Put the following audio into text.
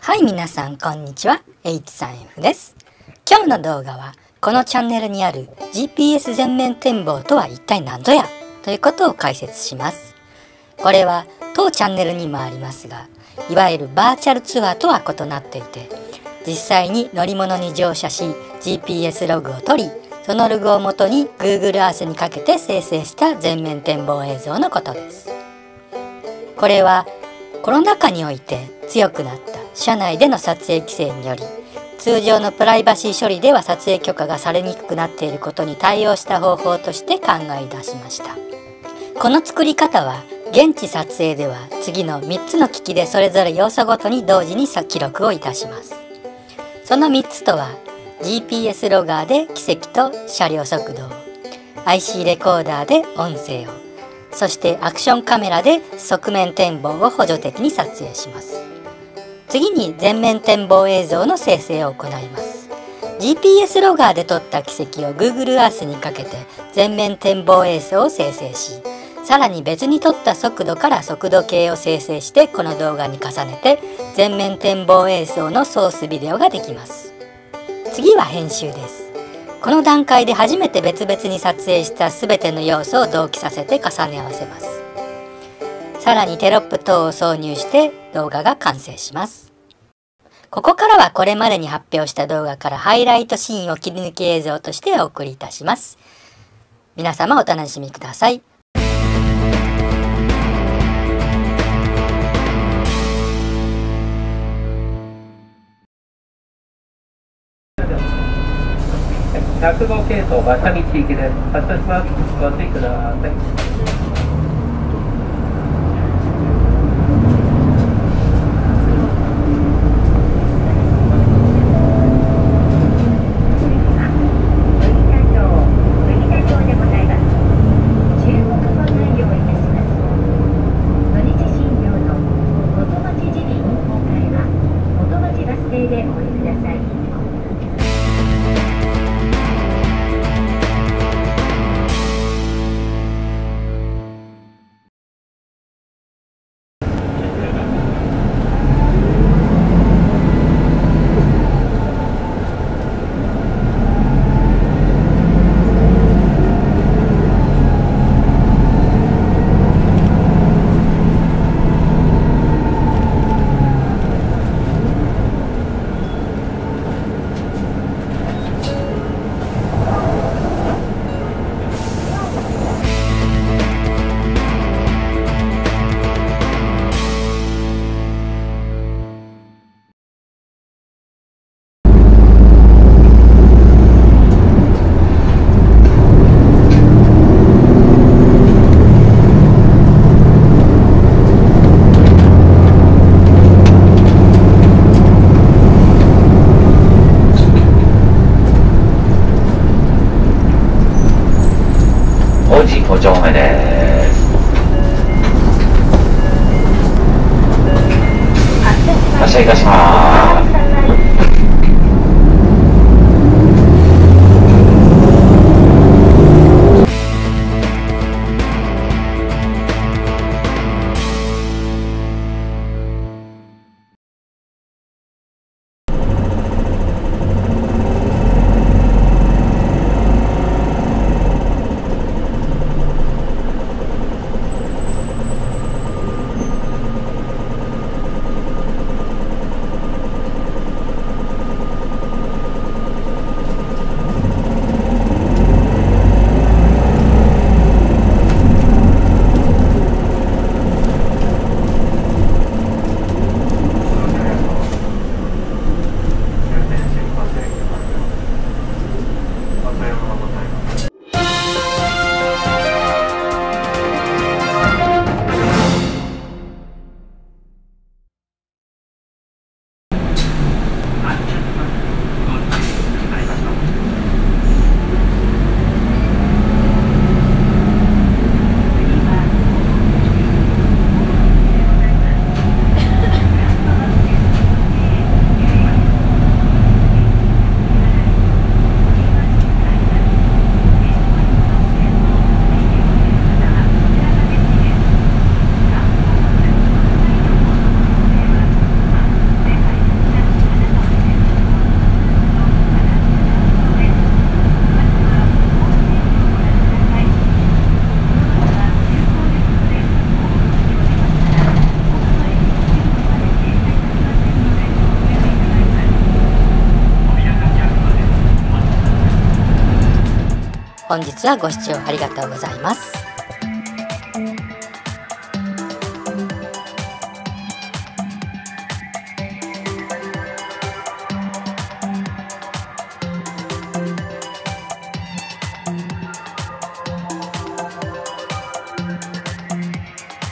はい、皆さんこんにちは。H3F です。今日の動画はこのチャンネルにある GPS 全面展望とは一体何ぞやということを解説します。これは当チャンネルにもありますが、いわゆるバーチャルツアーとは異なっていて、実際に乗り物に乗車し GPS ログを取り、そのログをもとに Google Earth にかけて生成した全面展望映像のことです。これはコロナ禍において強くなった車内での撮影規制により、通常のプライバシー処理では撮影許可がされにくくなっていることに対応した方法として考え出しました。この作り方は現地撮影では次の3つの機器でそれぞれ要素ごとに同時に記録をいたします。その3つとは GPS ロガーで軌跡と車両速度を、 IC レコーダーで音声を、そしてアクションカメラで側面展望を補助的に撮影します。次に全面展望映像の生成を行います。 GPS ロガーで撮った軌跡を Google Earth にかけて全面展望映像を生成し、さらに別に撮った速度から速度計を生成してこの動画に重ねて全面展望映像のソースビデオができます。次は編集です。この段階で初めて別々に撮影したすべての要素を同期させて重ね合わせます。さらにテロップ等を挿入して動画が完成します。ここからはこれまでに発表した動画からハイライトシーンを切り抜き映像としてお送りいたします。皆様お楽しみください。 105系統馬車道行きです。発車します。ご注意ください。5丁目です。発車いたします。 本日はご視聴ありがとうございます。